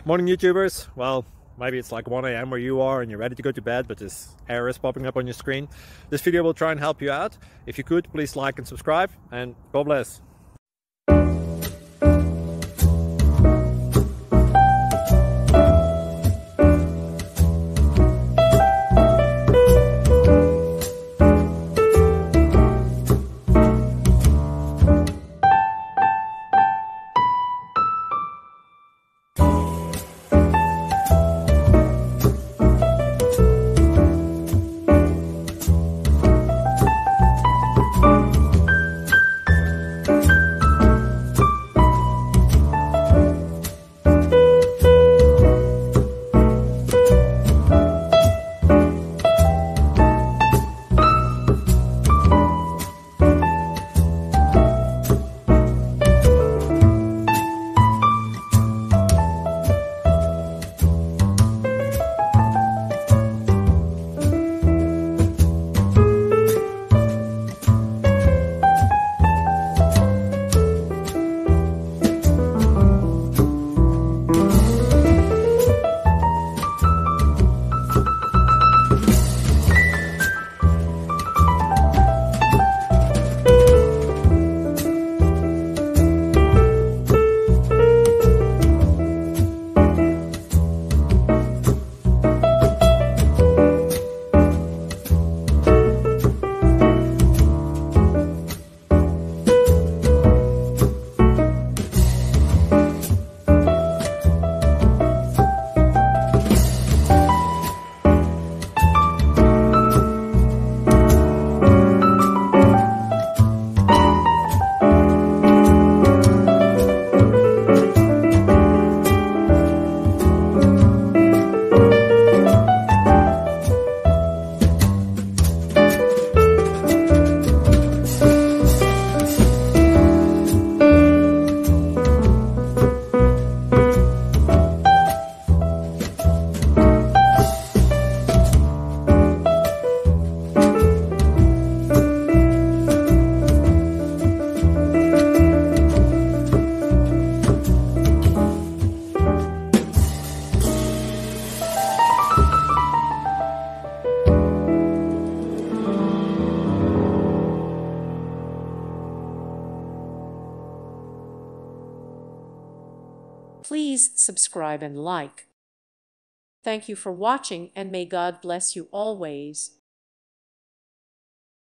Morning YouTubers. Well, maybe it's like 1 a.m. where you are and you're ready to go to bed, but this error is popping up on your screen. This video will try and help you out. If you could, please like and subscribe, and God bless. Please subscribe and like. Thank you for watching, and may God bless you always.